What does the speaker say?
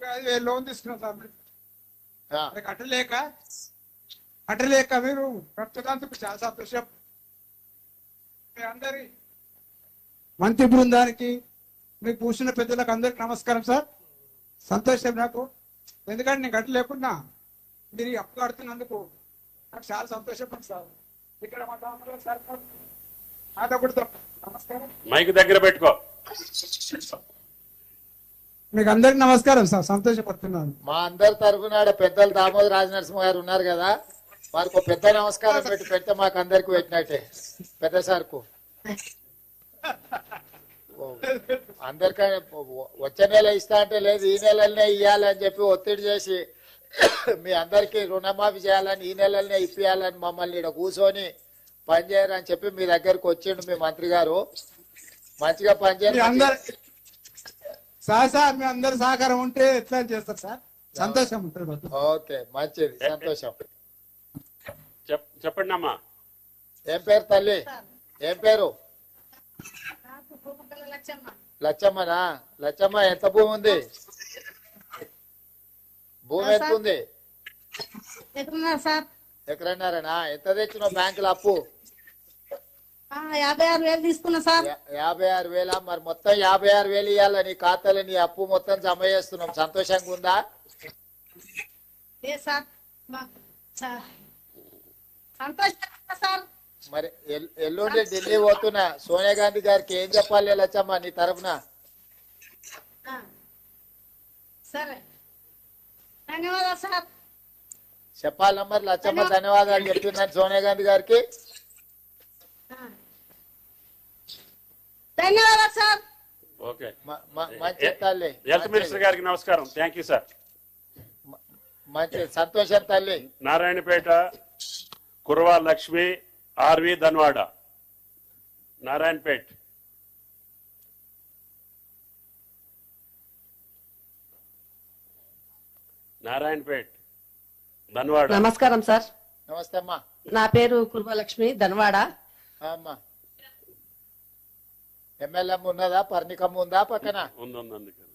35,000 loan తీసుకున్నాం sir. ఆ, కట్టలేక మీరు కట్టడానికి చాలా సంతోషం. మీ అందరి మంత్రి బృందానికి, మీకు కూర్చున్న పెద్దలకు అందరికి నమస్కారం సార్. సంతోషం నాకు, ఎందుకంటే నేను కట్టలేకున్నా మీరు అప్పు కడుతున్నందుకు నాకు చాలా సంతోషం సార్. ఇక్కడ మా తమ్ముడు సార్ మాతో నమస్కారం. మైక్ దగ్గర పెట్టుకో. మీకు అందరికి నమస్కారం సార్, సంతోషపడుతున్నాను. మా అందరి తరఫున పెద్దలు దామోదర్ రాజనరసింహ గారు ఉన్నారు కదా, వారికి ఒక పెద్ద నమస్కారం పెడితే మాకు అందరికి పెట్టినట్టే పెద్ద సార్కు. అందరికీ వచ్చే నెల ఇస్తా అంటే లేదు, ఈ నెలలనే ఇవ్వాలని చెప్పి ఒత్తిడి చేసి మీ అందరికీ రుణమాఫీ చేయాలని, ఈ నెలలనే ఇప్పియాలని మమ్మల్ని ఇక్కడ కూర్చొని పనిచేయరని చెప్పి మీ దగ్గరకు వచ్చిండు మీ మంత్రి గారు. మంచిగా పనిచేయాలి సార్. మీ అందరి సహకారం ఉంటే ఎట్లా చేస్తారు సార్, సంతోషం ఉంటుంది. ఓకే, మంచిది, సంతోషం. చెప్పండి అమ్మా. ఏం పేరు తల్లి, ఏం పేరు? లచ్చమ్మనా? లచ్చమ్మ, ఎంత భూమి ఉంది? భూమి ఎంత ఉంది? ఎకరన్నారనా? ఎంత తెచ్చినావు బ్యాంకులో అప్పు? 56,000 తీసుకున్నా సార్. 56,000. మరి మొత్తం 56,000 ఇవ్వాలా నీ ఖాతాలో? నీ అప్పు మొత్తం జమ చేస్తున్నాం. సంతోషంగా ఉందా? మరి ఎల్లుండి ఢిల్లీ పోతున్నా, సోనియా గాంధీ గారికి ఏం చెప్పాలి లచ్చమ్మ నీ తరఫున? ధన్యవాదాలు సార్. చెప్పాలి మరి లచ్చమ్మ ధన్యవాదాలు చెప్తున్నాను సోనియా గాంధీ గారికి. ధన్యవాదాలు సార్. ఓకే, మంచి తల్లి. హెల్త్ మినిస్టర్ గారికి నమస్కారం. Thank you sir. మంచి సంతోషం తల్లి. నారాయణపేట కుర్వా లక్ష్మి ఆర్వి ధన్వాడ. నారాయణపేట్. నారాయణపేట్ ధన్వాడ. నమస్కారం సార్. నమస్తే అమ్మా. నా పేరు కుర్మలక్ష్మి ధన్వాడ. అమ్మా, ఎమ్మెల్యే ఉన్నదా? పర్ణికమ్మ ఉందా పక్కన? ఉంది.